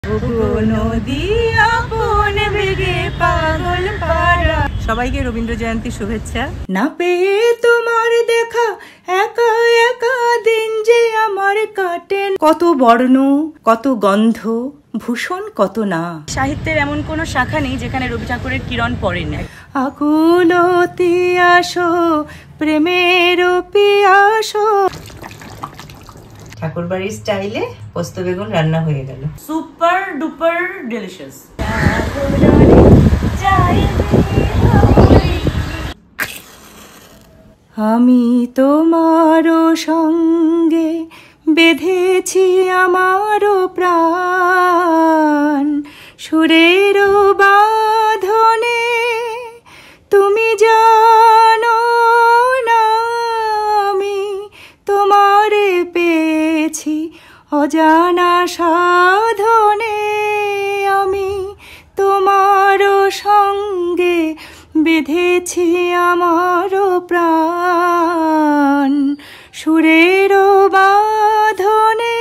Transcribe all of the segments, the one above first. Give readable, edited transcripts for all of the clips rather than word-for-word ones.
সবাইকে রবীন্দ্র জয়ন্তী শুভেচ্ছা। না পেয়ে তোমার দেখা একা একা দিন যে আমার কাটে, কত বর্ণ কত গন্ধ ভূষণ কত না। সাহিত্যের এমন কোন শাখা নেই যেখানে রবি ঠাকুরের কিরণ পড়ে না। আকুলতি আসো প্রেমের পিয়াসো। ঠাকুর বাড়ির স্টাইলে পোস্ত বেগুন রান্না হয়ে গেল, সুপার ডুপার ডিলিশিয়াস। আমি তোমার সঙ্গে বেঁধেছি আমার প্রাণ, সুরের বাঁধনে তুমি জানো না আমি তোমারে পেয়েছি অজানা সাধনে। আমি তোমার সঙ্গে বেঁধেছি আমার প্রাণ, সুরের বাঁধনে।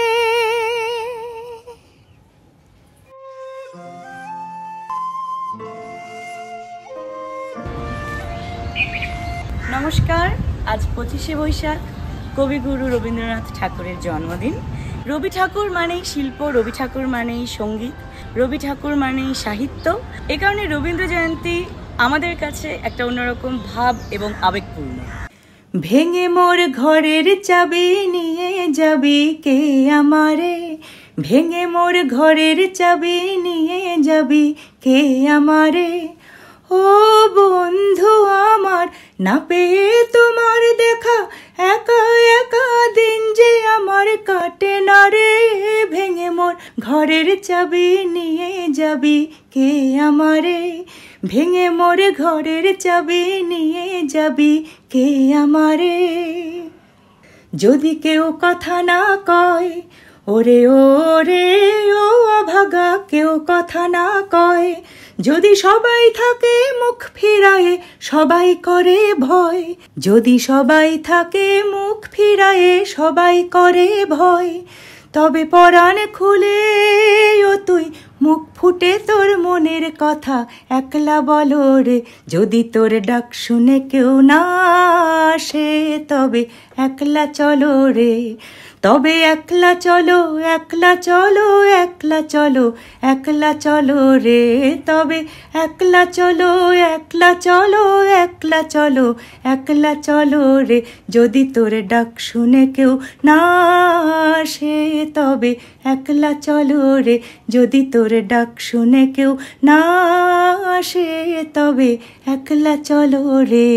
নমস্কার, আজ 25শে বৈশাখ, কবিগুরু রবীন্দ্রনাথ ঠাকুরের জন্মদিন। রবি ঠাকুর মানেই শিল্প, রবি ঠাকুর মানেই সঙ্গীত, রবি ঠাকুর মানেই সাহিত্য। এ কারণে রবীন্দ্র জয়ন্তী আমাদের কাছে একটা অন্যরকম ভাব এবং আবেগপূর্ণ। ভেঙে মোর ঘরের চাবি নিয়ে যাবি কে আমারে, ভেঙে মোর ঘরের চাবি নিয়ে যাবি কে আমারে। ও বন্ধু আমার, না পেয়ে তোমার দেখা একা একা দিন যে আমার কাটে না রে। ভেঙে মোর ঘরের চাবি নিয়ে যাবি কে আমারে, ভেঙে মোর ঘরের চাবি নিয়ে যাবি কে আমারে। যদি কেউ কথা না কয়, ওরে ওরে ও অভাগা, কেউ কথা না কয়, যদি সবাই থাকে মুখ ফিরায়ে সবাই করে ভয়, যদি সবাই থাকে মুখ ফিরায়ে সবাই করে ভয়, তবে পরাণ খুলে ও তুই মুখ ফুটে তোর মনের কথা একলা বলো রে। যদি তোর ডাক শুনে কেউ না আসে তবে একলা চলো রে, তবে একলা চলো একলা চলো একলা চলো একলা চলো রে, তবে একলা চলো একলা চলো একলা চলো একলা চলো রে। যদি তোর ডাক শুনে কেউ না আসে তবে একলা চলো রে, যদি তোর ডাক শুনে কেউ না আসে তবে একলা চলো রে।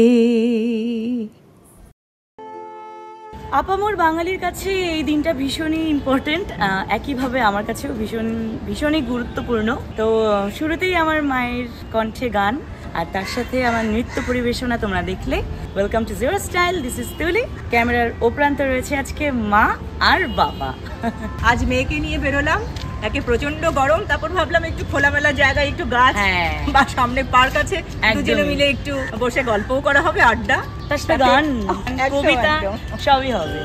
আপামর বাঙালির কাছে এই দিনটা ভীষণই ইম্পর্টেন্ট, একইভাবে আমার কাছেও ভীষণই গুরুত্বপূর্ণ। তো শুরুতেই আমার মায়ের কণ্ঠে গান আর তার সাথে আমার নৃত্য পরিবেশনা তোমরা দেখলে। Welcome to zero style, this is Tuli. ক্যামেরার ও প্রান্তে রয়েছে আজকে মা আর বাবা। আজ মেয়েকে নিয়ে বেরোলাম, একে প্রচন্ড গরম, তারপর ভাবলাম একটু খোলামেলা জায়গায় একটু গাছ বা সামনে পার্ক আছে, দুজনে মিলে একটু বসে গল্পও করা হবে, আড্ডা, তার সাথে গান কবিতা সবই হবে।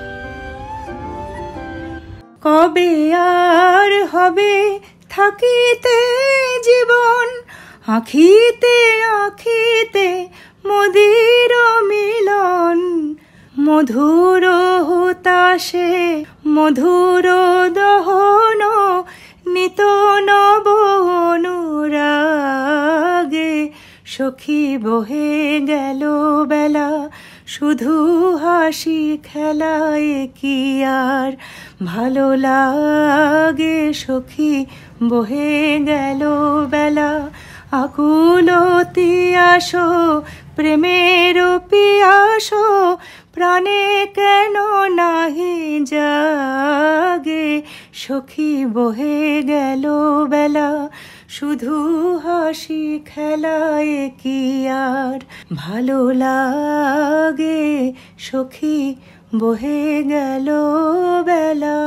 কবে আর হবে থাকিতে জীবন, আখিতে আখিতে মদির মিলন, মধুর হতাশে মধুর দহন, নিত নব অনুরাগে। সখী বহে গেল বেলা, শুধু হাসি খেলায় কি আর ভালো লাগে। সখী বহে গেল বেলা, আকুলতি আসো প্রেমের পিয়াসো, প্রাণে কেন নাহি জাগে। সখী বহে গেল বেলা, শুধু হাসি খেলায় কি আর ভালো লাগে। সখী বহে গেল বেলা।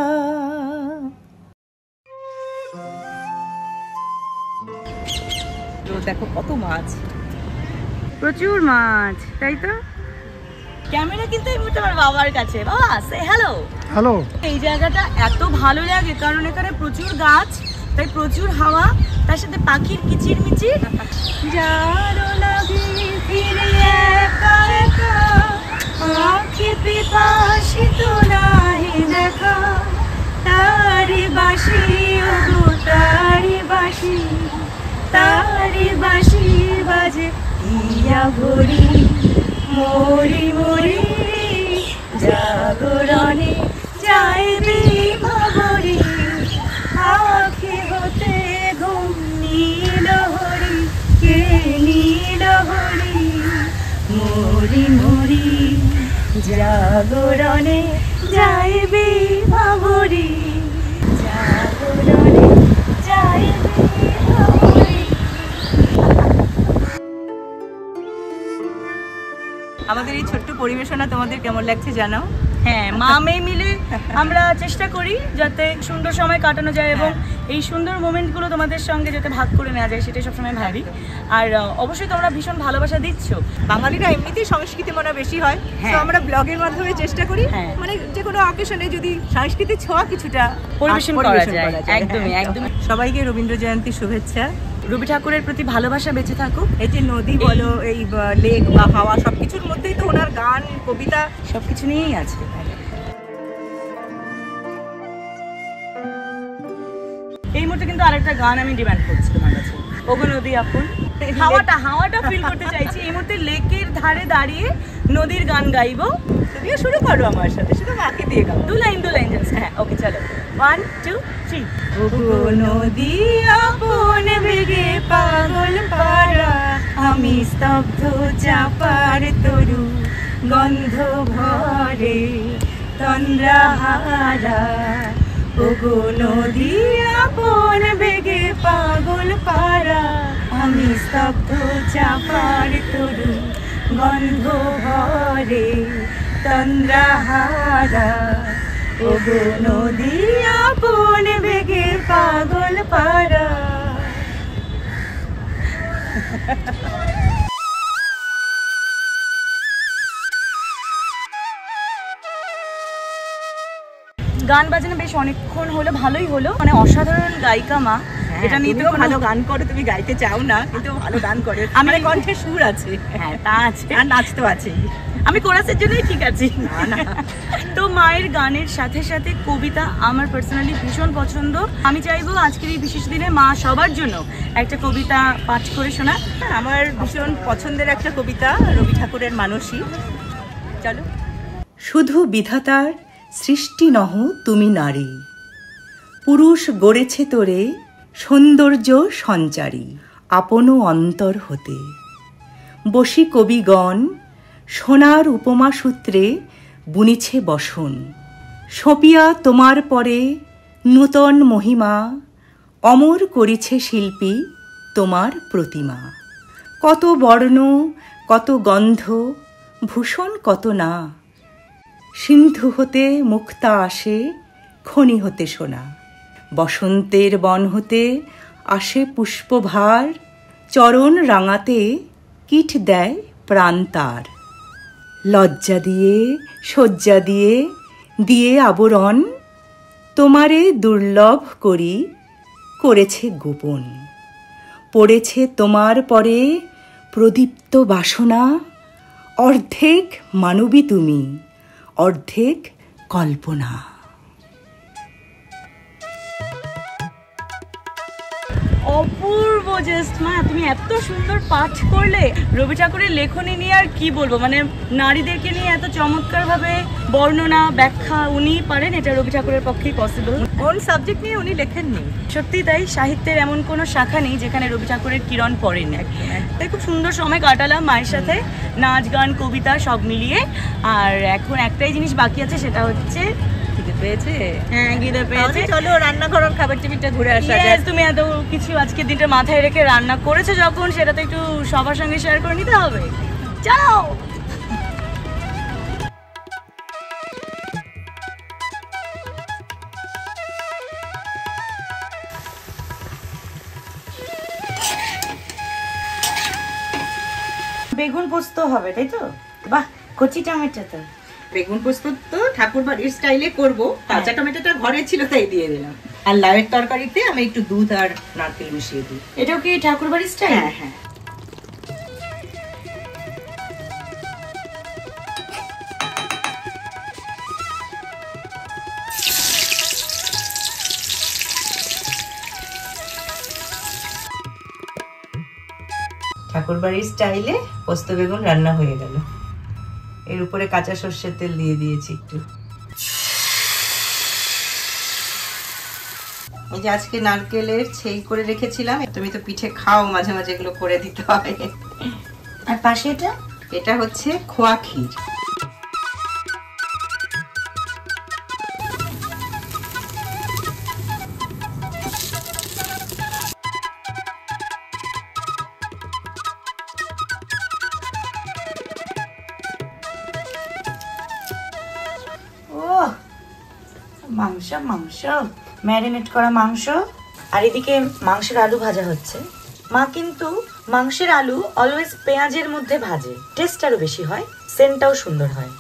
দেখো কত মাছ, প্রচুর মাছ, তাই তো। ক্যামেরা কিন্তু এই মুহূর্তে আমার বাবার কাছে। বাবা সে হ্যালো। হ্যালো। এই জায়গাটা এত ভালো লাগে কারণ এখানে প্রচুর গাছ, তাই প্রচুর হাওয়া, তার সাথে পাখির কিচিরমিচির। যারো লাগে ফিরে একা একা, আঁখি পিপাসিত নাহি দেখা, তারি বাঁশি ওগো তারি বাঁশি, তারি বাঁশি বাজে ইয়া ভরি, মরি মরি জাগরণে যাইবি ভাবরি, আঁখি হতে ঘুম নীল হরি, কে নীল হরি, মরি মরি জাগরণে যাইবি ভাবরি, জাগরণে যাইবি ভাবরি। আমাদের এই ছোট্ট পরিবেশনা তোমাদের কেমন লাগছে জানাও। হ্যাঁ, মা মেয়ে মিলে আমরা চেষ্টা করি যাতে সুন্দর সময় কাটানো যায় এবং এই সুন্দর মোমেন্টগুলো তোমাদের সঙ্গে যাতে ভাগ করে নেওয়া যায় সেটাই সবসময় ভাবি। আর অবশ্যই তোমরা ভীষণ ভালোবাসা দিচ্ছ। বাঙালিরা এমনিতেই সংস্কৃতি মনে বেশি হয়, তো আমরা ব্লগের মাধ্যমে চেষ্টা করি মানে যে কোনো অকেশনে যদি সংস্কৃতির ছোঁয়া কিছুটা পরিবেশন করা যায়। একদমই একদমই। সবাইকে রবীন্দ্র জয়ন্তী শুভেচ্ছা। রবি ঠাকুরের প্রতি ভালোবাসা বেঁচে থাকুক। এই যে নদী বলো, এই লেক বা হাওয়া, সবকিছুর মধ্যেই তো ওনার গান, কবিতা সবকিছু নিয়েই আছে। এই মুহূর্তে কিন্তু আরেকটা গান আমি ডিমান্ড করছি তোমার কাছে, ওগো নদী আপন। হাওয়াটা ফিল করতে চাইছি। এই মুহূর্তে লেকের ধারে দাঁড়িয়ে নদীর গান গাইবো। তুমিও শুরু করো আমার সাথে, শুধু মাকে দিয়ে গাও। দু লাইন জাস্ট। হ্যাঁ, ওকে, চলো 1 2 3। ওগো নদী আপন বেগে পাগল পারা, আমি স্তব্ধ চাপার তরু, গন্ধ ভরে তন্দ্রাহারা। ওগো নদী আপন বেগে পাগল পারা, আমি স্তব্ধ চাপার তরু, গন্ধ ভরে তন্দ্রাহারা। ওগো নদী আপন বেগে পাগল পারা। গান বাজনা বেশ অনেকক্ষণ হলো, ভালোই হলো, মানে অসাধারণ গায়িকা মা। এটা নিয়ে তো ভালো গান করো, তুমি গাইতে চাও না কিন্তু ভালো গান করো। আমার কণ্ঠে সুর আছে। হ্যাঁ, তা আছে, আর নাচ তো আছে। আমি কোরাসের জন্যই ঠিক আছি। তো মায়ের গানের সাথে সাথে কবিতা আমার পার্সোনালি ভীষণ পছন্দ। আমি চাইবো আজকের এই বিশেষ দিনে মা সবার জন্য একটা কবিতা পাঠ করে শোনা। আমার ভীষণ পছন্দের একটা কবিতা রবি ঠাকুরের মানসী। চলো। শুধু বিধাতার সৃষ্টি নহ তুমি নারী, পুরুষ গড়েছে তোরে সৌন্দর্য সঞ্চারী, আপনো অন্তর হতে। বসি কবিগণ সোনার উপমা সূত্রে বুনিছে বসন, সপিয়া তোমার পরে নূতন মহিমা, অমর করিছে শিল্পী তোমার প্রতিমা। কত বর্ণ কত গন্ধ ভূষণ কত না, সিন্ধু হতে মুক্তা আসে খনি হতে সোনা। বসন্তের বন হতে আসে পুষ্পভার, চরণ রাঙাতে কীট দেয় প্রাণ তার। লজ্জা দিয়ে শয্যা দিয়ে দিয়ে আবরণ, তোমারে দুর্লভ করি করেছে গোপন। পড়েছে তোমার পরে প্রদীপ্ত বাসনা, অর্ধেক মানবী তুমি অর্ধেক কল্পনা। অপূর্ব জাস্ট মা, তুমি এত সুন্দর পাঠ করলে। রবি ঠাকুরের লেখনী নিয়ে আর কি বলবো, মানে নারীদেরকে নিয়ে এত চমৎকার ভাবে বর্ণনা ব্যাখ্যা উনি পারেন, এটা রবি ঠাকুরের পক্ষেই পসিবল। কোন সাবজেক্ট নিয়ে উনি লেখেননি, সত্যি তাই। সাহিত্যের এমন কোনো শাখা নেই যেখানে রবি ঠাকুরের কিরণ পড়েনি। তাই খুব সুন্দর সময় কাটালাম মায়ের সাথে, নাচ গান কবিতা সব মিলিয়ে। আর এখন একটাই জিনিস বাকি আছে, সেটা হচ্ছে খিদে পেয়েছে। হ্যাঁ, খিদে পেয়েছে। চলো রান্নাঘরের খাবার টেবিলটা ঘুরে আসা যাক। তুমি এত কিছু আজকের দিনটা মাথায় রেখে রান্না করেছো যখন, সেটা তো একটু সবার সঙ্গে শেয়ার করে নিতে হবে। চলো। বেগুন পোস্ত হবে, তাই তো? বাহ, কচি টমেটো তো। বেগুন পোস্ত তো ঠাকুর বাড়ির স্টাইলে করবো, কাঁচা টমেটোটা ঘরে ছিল তাই দিয়ে দিলাম। আর লাউয়ের তরকারিতে আমি একটু দুধ আর নারকেল মিশিয়ে দিই। এটাও কি ঠাকুরবাড়ির স্টাইল? হ্যাঁ হ্যাঁ। ঠাকুরবাড়ির স্টাইলে পোস্ত বেগুন রান্না হয়ে গেল। এর উপরে কাঁচা সর্ষের তেল দিয়ে দিয়েছি একটু। এই যে আজকে নারকেলের ছেই করে রেখেছিলাম, তুমি তো পিঠে খাও, মাঝে মাঝে এগুলো করে দিতে হয়। আর পাশে এটা হচ্ছে খোয়া ক্ষীর। মাংস ম্যারিনেট করা মাংস, আর এদিকে মাংসের আলু ভাজা হচ্ছে। মা কিন্তু মাংসের আলু অলওয়েজ পেঁয়াজের মধ্যে ভাজে, টেস্ট আরো বেশি হয়, সেন্টটাও সুন্দর হয়।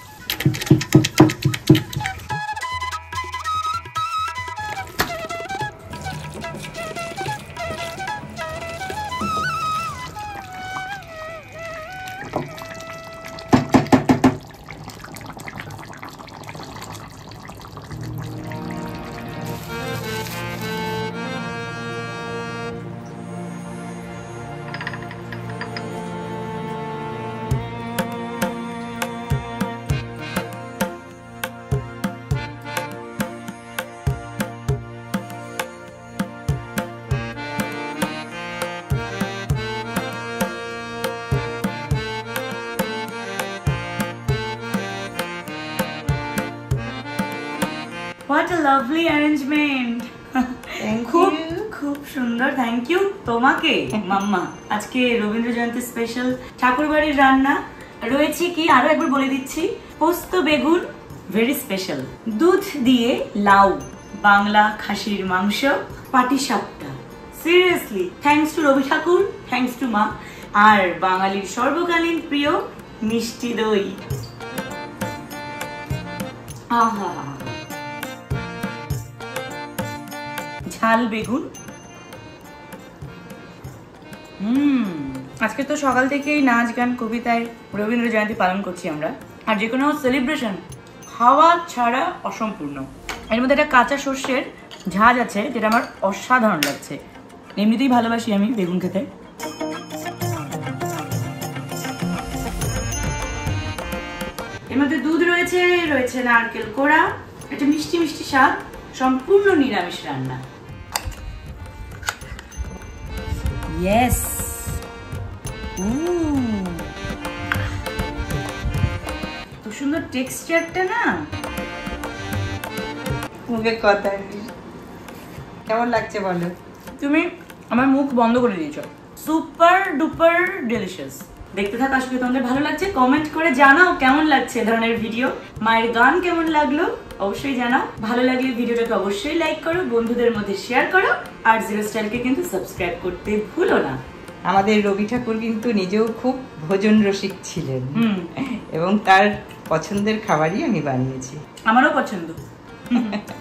What a lovely arrangement! খুব খুব সুন্দর, থ্যাংক ইউ তোমাকে মাম্মা। আজকে রবীন্দ্র জয়ন্তী স্পেশাল ঠাকুরবাড়ির রান্না রয়েছে কি আরো একবার বলে দিচ্ছি। পোস্ত বেগুন ভেরি স্পেশাল, দুধ দিয়ে লাউ, বাংলা খাসির মাংস, পাটিসাপটা। Seriously thanks to Rabi Thakur, thanks to মা, আর বাঙালির সর্বকালীন প্রিয় মিষ্টি দই। আহা, ঝাল বেগুন। আজকে তো সকাল থেকেই নাচ গান কবিতায় রবীন্দ্র জয়ন্তী পালন করছি আমরা, আর যে কোনো সেলিব্রেশন খাওয়া ছাড়া অসম্পূর্ণ। এর মধ্যে একটা কাঁচা সর্ষের ঝাঁজ আছে যেটা আমার অসাধারণ লাগছে। এমনিতেই ভালোবাসি আমি বেগুন খেতে। এর মধ্যে দুধ রয়েছে, রয়েছে নারকেল কোড়া, একটা মিষ্টি মিষ্টি স্বাদ, সম্পূর্ণ নিরামিষ রান্না। Yes. তো সুন্দর টেক্সচারটা না, মুখে কথা কেমন লাগছে বলো? তুমি আমার মুখ বন্ধ করে দিয়েছো। Super duper delicious. দেখতে থাক, আসলে তোমাদের ভালো লাগছে। কমেন্ট করে জানাও কেমন লাগছে এ ধরনের ভিডিও। মায়ের গান কেমন লাগলো অবশ্যই জানাও। ভালো লাগলে ভিডিওটাকে অবশ্যই লাইক করো, বন্ধুদের মধ্যে শেয়ার করো, আর জিরো স্টাইলকে কিন্তু সাবস্ক্রাইব করতে ভুলো না। আমাদের রবি ঠাকুর কিন্তু নিজেও খুব ভোজন রসিক ছিলেন, এবং তার পছন্দের খাবারই আমি বানিয়েছি। আমারও পছন্দ।